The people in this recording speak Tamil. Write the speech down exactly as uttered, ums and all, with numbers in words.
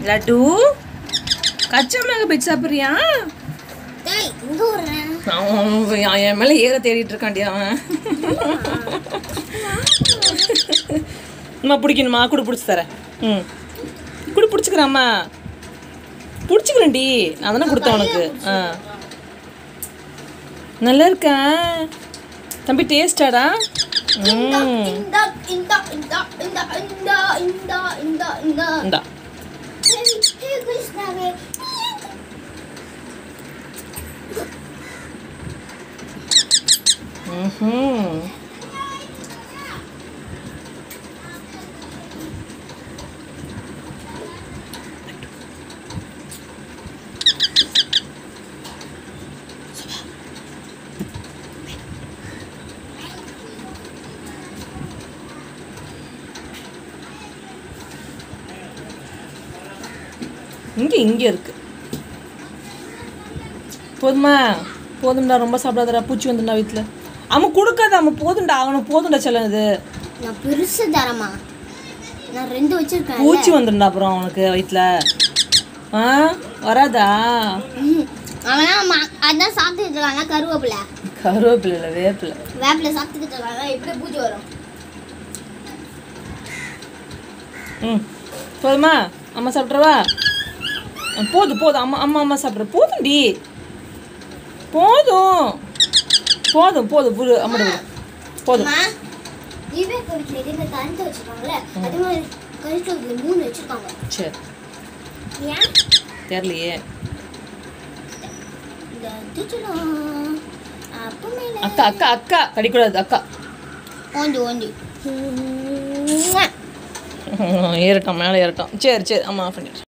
லட்டு கச்சா மிளகா பஜ்ஜி சாப்பிட்றியா? அவன் என் மேலே ஏற தேடிட்டு இருக்காண்டியா அவன். அம்மா பிடிக்கணுமா? குடு பிடிச்சி தரேன். ம் குடு பிடிச்சிக்கிறேம்மா. பிடிச்சிக்கிறேன்டி. நான் தானே கொடுத்தேன் உனக்கு. ஆ நல்லா இருக்கா தம்பி? டேஸ்டாடா? ம் இந்தா ம் இங்கே இங்கே இருக்கு. போதுமா? போதும்டா. ரொம்ப சாப்பிடாதடா. பூச்சி வந்துடா வீட்டில். அவன் கொடுக்காத. அவன் போதும்டா. அவனுக்கு போதும்டா செல்லம். இது நான் பெருசு தரமா? நான் ரெண்டு வச்சிருக்கேன். பூச்சி வந்துடா அப்புறம் அவனுக்கு வயிற்றுல. ஆ வராதா? அவனா அதான் சாப்பிட்டுட்டு இருக்காங்க. கருவேப்பிலை கருவேப்பிலை இல்லை வேப்பிலை. வேப்பிலை சாப்பிட்டுட்டு இருக்காங்க. எப்படி பூச்சி வரும்? ம் போதுமா? அம்மா சாப்பிட்றவா? போதும் போதும். அம்மா அம்மா அம்மா சாப்பிட்ற. போதும்டி. போதும் போதும் போதும் புது அம்மா போதும். இதே கோவிட்ல இதே கரண்ட் வச்சிருக்காங்கல, அதே மாதிரி கரண்ட்ல மூணு வச்சிருக்காங்க. சரி ஏன் தெரியலையே. இந்த டிஜிட்டல் அப்பமே அக்கா அக்கா அக்கா கடிக்கூடாது. அக்கா ஓண்டி ஓண்டி ஏறட்டும் மேலே ஏறட்டும். சரி சரி அம்மா ஆஃப் பண்ணிடுறேன்.